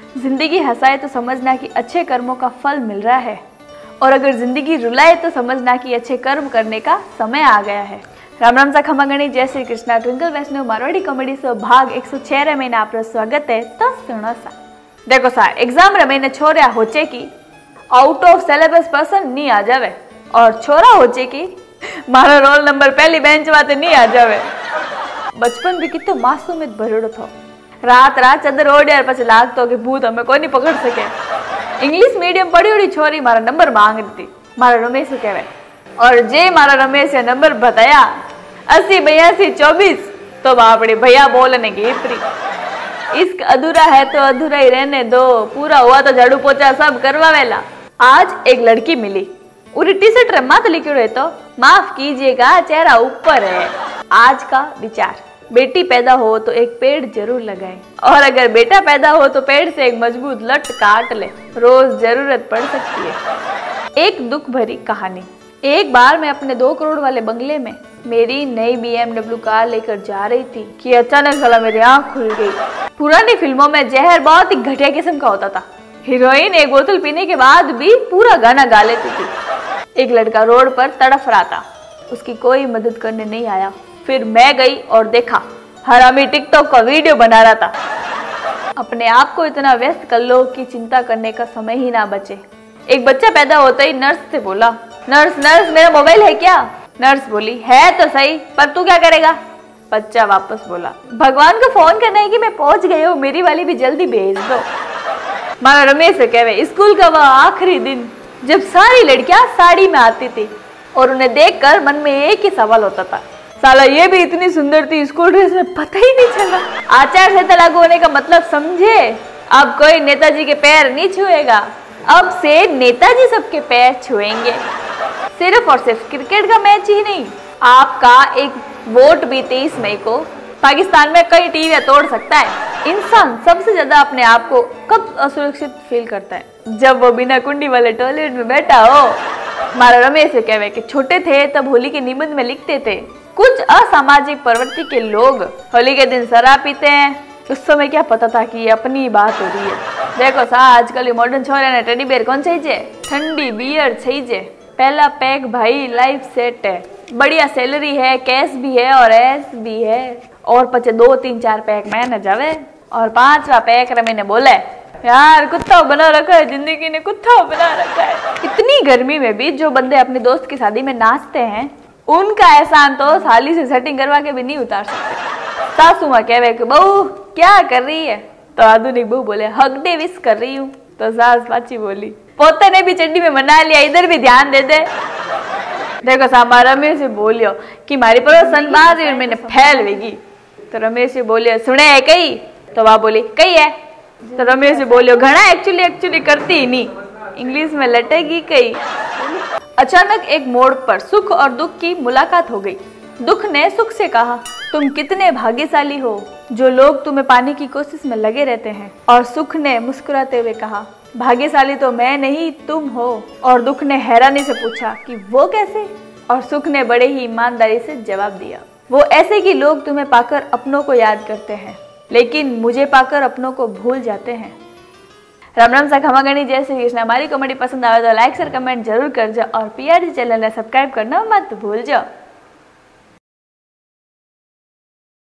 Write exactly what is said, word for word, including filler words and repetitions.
जिंदगी हंसाए तो समझना कि अच्छे कर्मों का फल मिल रहा है, और अगर जिंदगी रुलाए तो समझना कि अच्छे कर्म करने का समय आ गया है। राम राम सा खमा गणी, जय श्री कृष्णा। ट्विंकल वैष्णव मारवाड़ी कॉमेडी शो भाग एक सौ छह में आपका स्वागत है। तो सुनो सा, देखो सा, एग्जाम रे मैंने छोरा होचे की आउट ऑफ सिलेबस पर्सन नहीं आ जावे, और छोरा होचे की मारो रोल नंबर पहली बेंच वाते नहीं आ जावे। बचपन भी कितो मासूमियत भरेड़ो था। रात रात चदर ओढ़े पछे लागतो कि भूत हमें कोई नहीं पकड़ सके। इंग्लिश मीडियम पढ़ी हुई छोरी मारा नंबर मांग रही थी। मारा रमेश कहवे, और जे मारा रमेश ने नंबर बताया अस्सी बयासी चौबीस, तो बापड़े भैया बोलने की इतनी। इश्क अधूरा है तो अधूरा ही रहने दो, पूरा हुआ तो झाड़ू पोछा सब करवा वेला। आज एक लड़की मिली, उरी टी शर्ट रे माथ लिखियो है तो माफ कीजिएगा चेहरा ऊपर है। आज का विचार, बेटी पैदा हो तो एक पेड़ जरूर लगाए, और अगर बेटा पैदा हो तो पेड़ से एक मजबूत लट काट ले, रोज जरूरत पड़ सकती है। एक दुख भरी कहानी। एक बार मैं अपने दो करोड़ वाले बंगले में मेरी नई बी एम डब्ल्यू कार लेकर जा रही थी कि अचानक साला मेरी आंख खुल गई। पुरानी फिल्मों में जहर बहुत ही घटिया किस्म का होता था। हीरोइन एक बोतल पीने के बाद भी पूरा गाना गा लेती थी। एक लड़का रोड पर तड़फ रहा था, उसकी कोई मदद करने नहीं आया। फिर मैं गई और देखा हरामी टिकटॉक का वीडियो बना रहा था। अपने आप को इतना व्यस्त कर लो कि चिंता करने का समय ही ना बचे। एक बच्चा पैदा होते ही नर्स से बोला, नर्स नर्स मेरा मोबाइल है क्या? नर्स बोली, है तो सही, पर तू क्या करेगा? बच्चा वापस बोला, भगवान को फोन करना है कि मैं पहुंच गई हूँ, मेरी वाली भी जल्दी भेज दो। मारा रमेश से कहवे, स्कूल का वह आखिरी दिन जब सारी लड़कियां साड़ी में आती थी और उन्हें देखकर मन में एक ही सवाल होता था, साला ये भी इतनी सुंदर थी, स्कूल ड्रेस में पता ही नहीं चला। आचार संहिता लागू होने का मतलब समझे। अब कोई नेताजी के पैर नहीं छुएगा, अब से नेताजी सबके पैर छुएंगे। सिर्फ और सिर्फ क्रिकेट का मैच ही नहीं, आपका एक वोट भी तेईस मई को पाकिस्तान में कई टीवियां तोड़ सकता है। इंसान सबसे ज्यादा अपने आप को कब असुरक्षित फील करता है? जब वो बिना कुंडी वाले टॉयलेट में बैठा हो। मारा रमेश से कहवे कि छोटे थे तब होली के निबंध में लिखते थे, कुछ असामाजिक प्रवृत्ति के लोग होली के दिन शराब पीते हैं। उस समय क्या पता था कि ये अपनी बात हो रही है। देखो सा, आजकल मॉडर्न छोरे ने टेडी बेयर कौन चाहिए? ठंडी बियर चाहिए। पहला पैक भाई लाइफ सेट है, बढ़िया सैलरी है, कैश भी है और एस भी है, और पचे दो तीन चार पैक मैंने जावे, और पांचवा पैक रे मैंने बोले यार कुत्ता बना रखा है, जिंदगी ने कुत्ता बना रखा है। इतनी गर्मी में भी जो बंदे अपनी दोस्त की शादी में नाचते हैं, उनका एहसान तो साली से सेटिंग करवा के भी नहीं उतार सकते। सासू माँ कहवे कि बहू क्या कर रही है? तो आधुनिक बहू बोले हग डे विश कर रही हूँ। तो सास पाची बोली पोते ने भी चड्डी में मना लिया, इधर भी ध्यान दे दे। देखो सामा रमेश से बोलियो कि मारी पड़ोसन बाज और मैंने फैल वेगी। तो रमेश से बोलियो सुने है कई? तो वह बोली कई है। तो रमेश से बोलियो घना एक्चुअली एक्चुअली करती ही नहीं, इंग्लिश में लटेगी कई। अचानक एक मोड़ पर सुख और दुख की मुलाकात हो गई। दुख ने सुख से कहा, तुम कितने भाग्यशाली हो जो लोग तुम्हें पाने की कोशिश में लगे रहते हैं। और सुख ने मुस्कुराते हुए कहा, भाग्यशाली तो मैं नहीं तुम हो। और दुख ने हैरानी से पूछा कि वो कैसे? और सुख ने बड़े ही ईमानदारी से जवाब दिया, वो ऐसे कि लोग तुम्हें पाकर अपनों को याद करते हैं, लेकिन मुझे पाकर अपनों को भूल जाते हैं। राम राम सा खमा गणी, जय श्री कृष्ण। हमारी कॉमेडी पसंद आवे तो लाइक शेयर कमेंट जरूर कर जाओ, और पी आर जी चैनल ने सब्सक्राइब करना मत भूल जाओ।